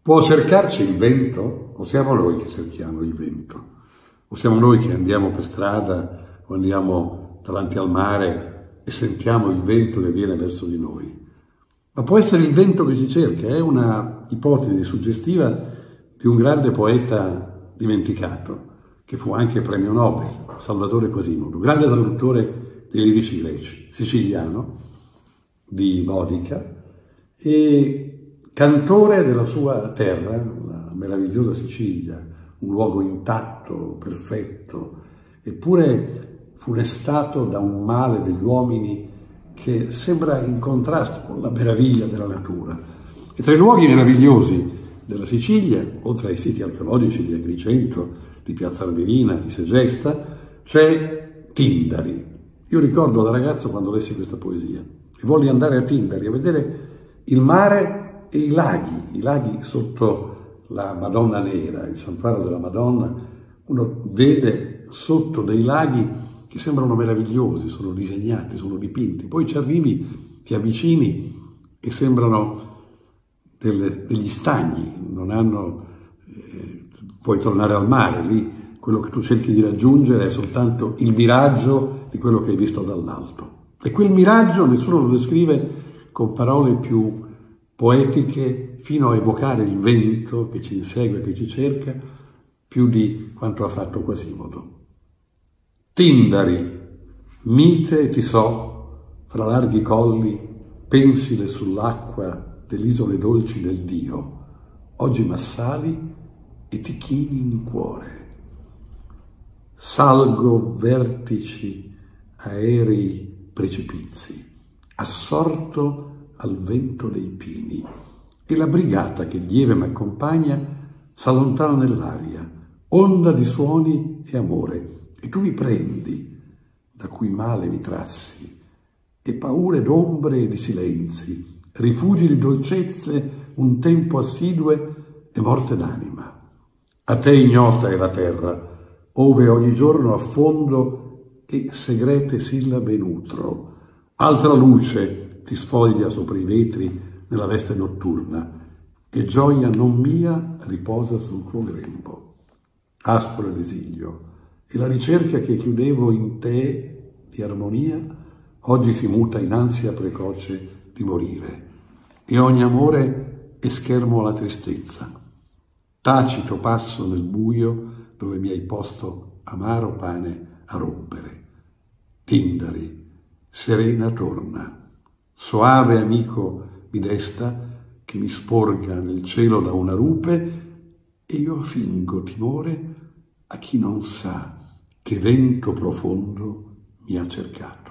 Può cercarci il vento o siamo noi che cerchiamo il vento? O siamo noi che andiamo per strada o andiamo davanti al mare e sentiamo il vento che viene verso di noi? Ma può essere il vento che ci cerca, è una ipotesi suggestiva di un grande poeta dimenticato, che fu anche premio Nobel, Salvatore Quasimodo, grande traduttore dei lirici greci, siciliano, di Modica, e cantore della sua terra, la meravigliosa Sicilia, un luogo intatto, perfetto, eppure funestato da un male degli uomini che sembra in contrasto con la meraviglia della natura. E tra i luoghi meravigliosi della Sicilia, oltre ai siti archeologici di Agrigento, di Piazza Armerina, di Segesta, c'è Tindari. Io ricordo da ragazzo quando lessi questa poesia e volli andare a Tindari a vedere il mare e i laghi sotto la Madonna Nera, il santuario della Madonna. Uno vede sotto dei laghi che sembrano meravigliosi, sono disegnati, sono dipinti. Poi ci arrivi, ti avvicini e sembrano degli stagni, non hanno, puoi tornare al mare, lì quello che tu cerchi di raggiungere è soltanto il miraggio di quello che hai visto dall'alto. E quel miraggio nessuno lo descrive con parole più poetiche, fino a evocare il vento che ci insegue, che ci cerca, più di quanto ha fatto Quasimodo. Tindari, mite ti so, fra larghi colli, pensile sull'acqua delle isole dolci del Dio, oggi m'assali e ti chini in cuore. Salgo vertici, aerei precipizi, assorto al vento dei pini, e la brigata che lieve m'accompagna s'allontana nell'aria, onda di suoni e amore, e tu mi prendi, da cui male mi trassi, e paure d'ombre e di silenzi, rifugi di dolcezze un tempo assidue e morte d'anima. A te ignota è la terra, ove ogni giorno affondo e segrete sillabe nutro. Altra luce ti sfoglia sopra i vetri nella veste notturna, e gioia non mia riposa sul tuo grembo. Aspro l'esilio, e la ricerca che chiudevo in te di armonia oggi si muta in ansia precoce di morire, e ogni amore è schermo alla tristezza. Tacito passo nel buio dove mi hai posto amaro pane a rompere. Tindari, serena torna, soave amico mi desta che mi sporga nel cielo da una rupe, e io fingo timore a chi non sa che vento profondo mi ha cercato.